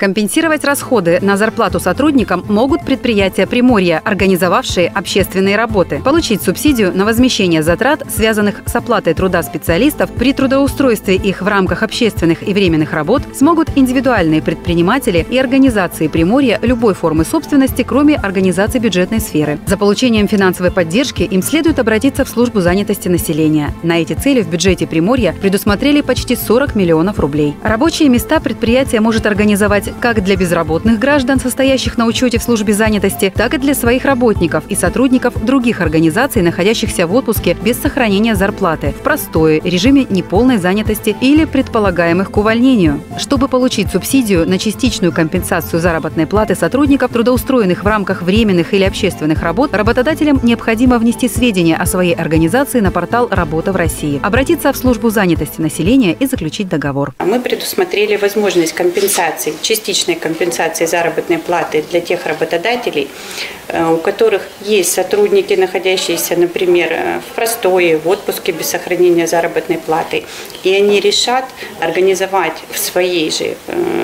Компенсировать расходы на зарплату сотрудникам могут предприятия Приморья, организовавшие общественные работы. Получить субсидию на возмещение затрат, связанных с оплатой труда специалистов, при трудоустройстве их в рамках общественных и временных работ смогут индивидуальные предприниматели и организации Приморья любой формы собственности, кроме организаций бюджетной сферы. За получением финансовой поддержки им следует обратиться в службу занятости населения. На эти цели в бюджете Приморья предусмотрели почти 40 миллионов рублей. Рабочие места предприятие может организовать как для безработных граждан, состоящих на учете в службе занятости, так и для своих работников и сотрудников других организаций, находящихся в отпуске без сохранения зарплаты, в простое режиме неполной занятости или предполагаемых к увольнению. Чтобы получить субсидию на частичную компенсацию заработной платы сотрудников, трудоустроенных в рамках временных или общественных работ, работодателям необходимо внести сведения о своей организации на портал «Работа в России», обратиться в службу занятости населения и заключить договор. Мы предусмотрели возможность компенсации, частичной компенсации заработной платы для тех работодателей, у которых есть сотрудники, находящиеся, например, в простое, в отпуске без сохранения заработной платы, и они решат организовать в своей же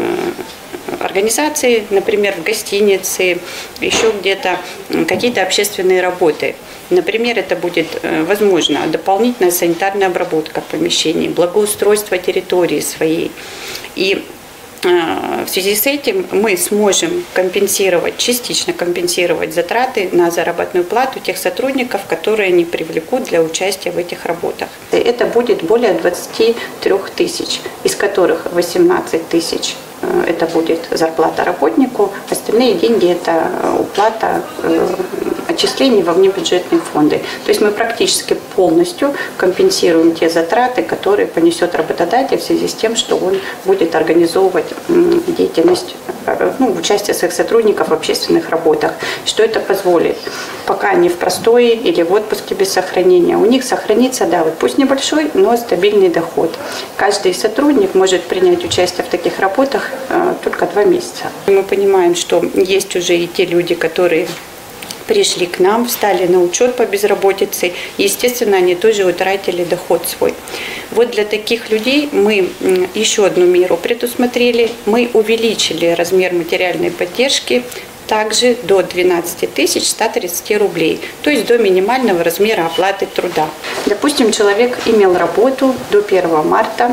организации, например, в гостинице, еще где-то какие-то общественные работы. Например, это будет, возможно, дополнительная санитарная обработка помещений, благоустройство территории своей. И в связи с этим мы сможем компенсировать, частично компенсировать затраты на заработную плату тех сотрудников, которые они привлекут для участия в этих работах. Это будет более 23 тысяч, из которых 18 тысяч это будет зарплата работнику, остальные деньги это уплата отчислений во внебюджетные фонды. То есть мы практически полностью компенсируем те затраты, которые понесет работодатель в связи с тем, что он будет организовывать деятельность, участие своих сотрудников в общественных работах. Что это позволит? Пока они в простое или в отпуске без сохранения, у них сохранится, пусть небольшой, но стабильный доход. Каждый сотрудник может принять участие в таких работах только 2 месяца. Мы понимаем, что есть уже и те люди, которые пришли к нам, встали на учет по безработице, естественно, они тоже утратили доход свой. Вот для таких людей мы еще одну меру предусмотрели, мы увеличили размер материальной поддержки также до 12 130 рублей, то есть до минимального размера оплаты труда. Допустим, человек имел работу до 1 марта,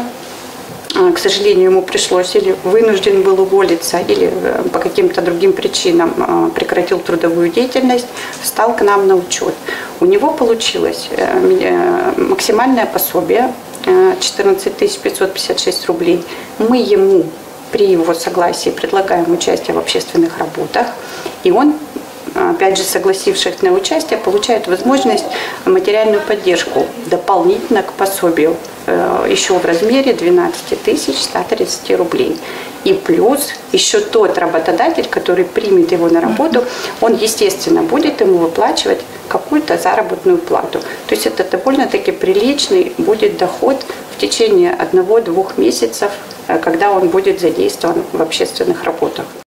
к сожалению, ему пришлось или вынужден был уволиться, или по каким-то другим причинам прекратил трудовую деятельность, встал к нам на учет. У него получилось максимальное пособие 14 556 рублей. Мы ему при его согласии предлагаем участие в общественных работах, и он, опять же, согласившись на участие, получает возможность материальную поддержку дополнительно к пособию еще в размере 12 130 рублей. И плюс еще тот работодатель, который примет его на работу, он, естественно, будет ему выплачивать какую-то заработную плату. То есть это довольно-таки приличный будет доход в течение 1-2 месяцев, когда он будет задействован в общественных работах.